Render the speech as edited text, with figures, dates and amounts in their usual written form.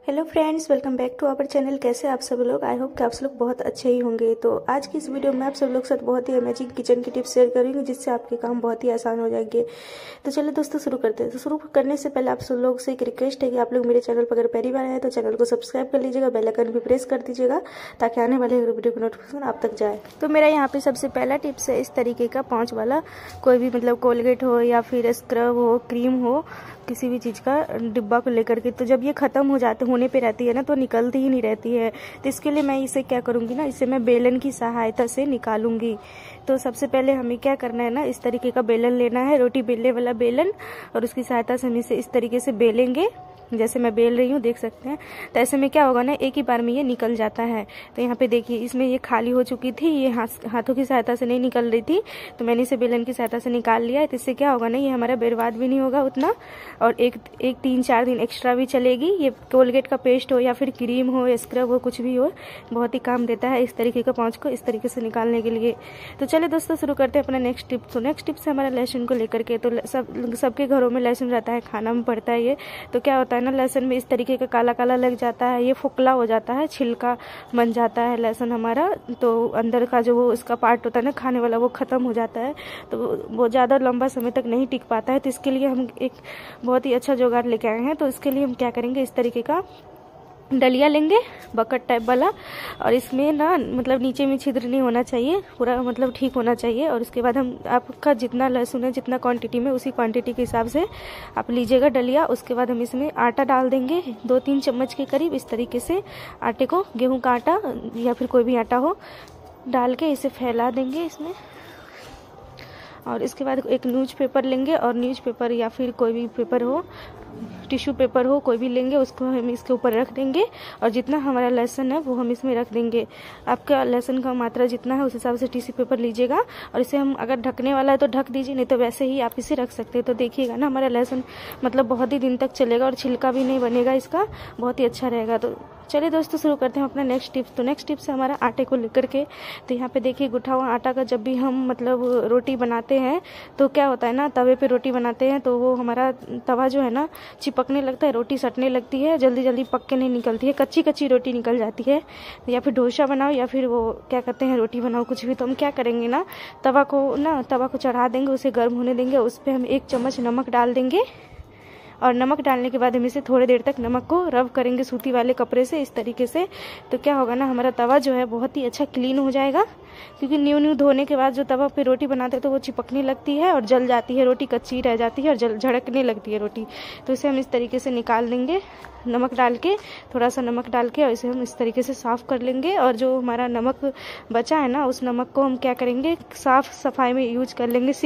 Hello friends, welcome back to our channel. कैसे आप सब लोग? आई होप कि आप सब लोग बहुत अच्छे ही होंगे। तो आज की इस वीडियो में आप सब लोग के साथ बहुत ही अमेजिंग किचन की टिप्स शेयर करूंगी, जिससे आपके काम बहुत ही आसान हो जाएंगे। तो चलिए दोस्तों शुरू करते हैं। तो शुरू करने से पहले आप सब लोग से एक रिक्वेस्ट है कि आप लोग मेरे चैनल पर अगर पहली बार आए तो चैनल को सब्सक्राइब कर लीजिएगा, बेल आइकन भी प्रेस कर दीजिएगा ताकि आने वाले वीडियो की नोटिफिकेशन आप तक जाए। तो मेरा यहाँ पे सबसे पहला टिप्स है इस तरीके का पाँच वाला, कोई भी मतलब कोलगेट हो या फिर स्क्रब हो, क्रीम हो, किसी भी चीज़ का डिब्बा को लेकर के। तो जब ये ख़त्म होने पे रहती है ना, तो निकलती ही नहीं रहती है। तो इसके लिए मैं इसे क्या करूँगी ना, इसे मैं बेलन की सहायता से निकालूंगी। तो सबसे पहले हमें क्या करना है ना, इस तरीके का बेलन लेना है, रोटी बेलने वाला बेलन, और उसकी सहायता से हम इसे इस तरीके से बेलेंगे जैसे मैं बेल रही हूँ, देख सकते हैं। तो ऐसे में क्या होगा ना, एक ही बार में ये निकल जाता है। तो यहाँ पे देखिए, इसमें ये खाली हो चुकी थी, ये हाथों की सहायता से नहीं निकल रही थी, तो मैंने इसे बेलन की सहायता से निकाल लिया है। तो इससे क्या होगा ना, ये हमारा बर्बाद भी नहीं होगा उतना, और एक 3-4 दिन एक्स्ट्रा भी चलेगी। ये कोलगेट का पेस्ट हो या फिर क्रीम हो, स्क्रब हो, कुछ भी हो, बहुत ही काम देता है इस तरीके का पाँच को इस तरीके से निकालने के लिए। तो चलिए दोस्तों शुरू करते हैं अपना नेक्स्ट टिप। तो नेक्स्ट टिप्स है हमारा लहसुन को लेकर के। तो सबके घरों में लहसुन रहता है, खाना में पड़ता है ये। तो क्या होता है ना, लहसुन में इस तरीके का काला काला लग जाता है, ये फुकला हो जाता है, छिलका बन जाता है लहसुन हमारा। तो अंदर का जो वो इसका पार्ट होता है ना खाने वाला, वो खत्म हो जाता है, तो वो ज़्यादा लंबा समय तक नहीं टिक पाता है। तो इसके लिए हम एक बहुत ही अच्छा जुगाड़ लेके आए हैं। तो इसके लिए हम क्या करेंगे, इस तरीके का डलिया लेंगे, बकेट टाइप वाला, और इसमें ना मतलब नीचे में छिद्र नहीं होना चाहिए, पूरा मतलब ठीक होना चाहिए। और उसके बाद हम आपका जितना लहसुन है, जितना क्वांटिटी में, उसी क्वांटिटी के हिसाब से आप लीजिएगा डलिया। उसके बाद हम इसमें आटा डाल देंगे 2-3 चम्मच के करीब। इस तरीके से आटे को, गेहूं का आटा या फिर कोई भी आटा हो, डाल के इसे फैला देंगे इसमें। और इसके बाद एक न्यूज़पेपर लेंगे, और न्यूज़पेपर या फिर कोई भी पेपर हो, टिश्यू पेपर हो, कोई भी लेंगे, उसको हम इसके ऊपर रख देंगे। और जितना हमारा लहसुन है वो हम इसमें रख देंगे। आपका लहसुन का मात्रा जितना है उस हिसाब से टिश्यू पेपर लीजिएगा। और इसे हम अगर ढकने वाला है तो ढक दीजिए, नहीं तो वैसे ही आप इसे रख सकते हैं। तो देखिएगा ना, हमारा लहसुन मतलब बहुत ही दिन तक चलेगा और छिलका भी नहीं बनेगा इसका, बहुत ही अच्छा रहेगा। तो चलिए दोस्तों शुरू करते हैं अपना नेक्स्ट टिप्स। तो नेक्स्ट टिप्स है हमारा आटे को लेकर के। तो यहाँ पे देखिए, गुठा हुआ आटा का जब भी हम मतलब रोटी बनाते हैं तो क्या होता है ना, तवे पे रोटी बनाते हैं तो वो हमारा तवा जो है ना चिपकने लगता है, रोटी सटने लगती है, जल्दी जल्दी पक के नहीं निकलती है, कच्ची कच्ची रोटी निकल जाती है। या फिर डोसा बनाओ या फिर वो क्या कहते हैं रोटी बनाओ, कुछ भी, तो हम क्या करेंगे ना, तवा को चढ़ा देंगे, उसे गर्म होने देंगे। उस पर हम 1 चम्मच नमक डाल देंगे, और नमक डालने के बाद हम इसे थोड़ी देर तक नमक को रब करेंगे सूती वाले कपड़े से इस तरीके से। तो क्या होगा ना, हमारा तवा जो है बहुत ही अच्छा क्लीन हो जाएगा, क्योंकि न्यू धोने के बाद जो तवा पे रोटी बनाते हैं तो वो चिपकने लगती है और जल जाती है, रोटी कच्ची रह जाती है और झड़कने लगती है रोटी। तो इसे हम इस तरीके से निकाल देंगे, नमक डाल के, थोड़ा सा नमक डाल के, और इसे हम इस तरीके से साफ़ कर लेंगे। और जो हमारा नमक बचा है ना, उस नमक को हम क्या करेंगे, साफ सफाई में यूज कर लेंगे।